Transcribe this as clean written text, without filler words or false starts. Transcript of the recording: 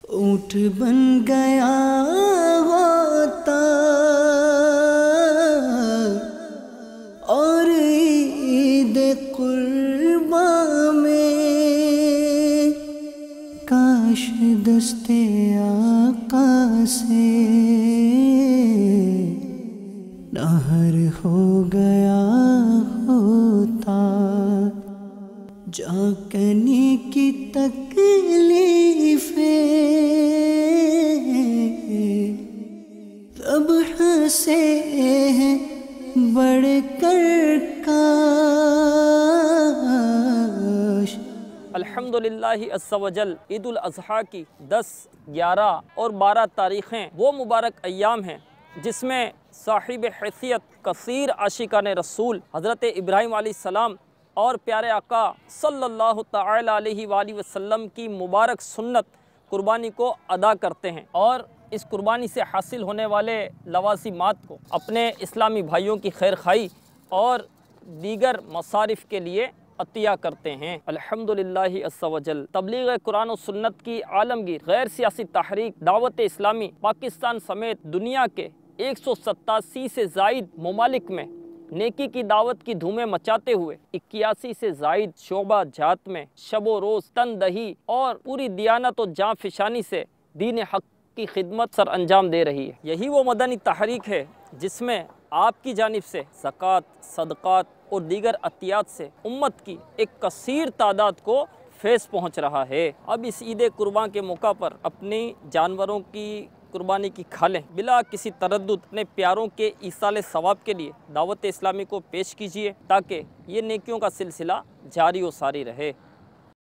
ऊँट बन गया होता और ईद कुर्बा में काश दस्ते आका से नहर हो गया होता। जाकने की तकलीफें तब से बढ़कर काश। अल्हम्दुलिल्लाह अज़्ज़ा वजल ईद उल अज़हा की 10, 11 और 12 तारीख़ें वो मुबारक अय्याम हैं जिसमें साहिब हैसियत कसीर आशिकान रसूल हज़रत इब्राहीम अलैहिस्सलाम और प्यारे आका सल्लल्लाहु तआला अलैहि वसल्लम की मुबारक सुन्नत कुर्बानी को अदा करते हैं और इस कुर्बानी से हासिल होने वाले लवाज़िमात को अपने इस्लामी भाइयों की खैर खाई और दीगर मसारिफ़ के लिए अतिया करते हैं। अल्हम्दुलिल्लाह अज़्ज़ा वजल तबलीग कुरान और सुन्नत की आलमगीर गैर सियासी तहरीक दावत इस्लामी पाकिस्तान समेत दुनिया के 187 से ज़ायद ममालिक में नेकी की दावत की धूमें मचाते हुए 81 से ज़ायद शोबा जात में शबो रोज़ तनदही और पूरी दियानत और जाँ फिशानी से दीन हक़ की खिदमत सर अंजाम दे रही है। यही वो मदनी तहरीक है जिसमें आपकी जानिब से ज़कात, सदक़ात और दीगर अतियात से उम्मत की एक कसीर तादाद को फैज़ पहुँच रहा है। अब इस ईद कुर्बान के मौका पर अपनी जानवरों की कुर्बानी की खालें बिला किसी तरद्दुद अपने प्यारों के ईसाले सवाब के लिए दावत इस्लामी को पेश कीजिए ताकि ये नेकियों का सिलसिला जारी व सारी रहे।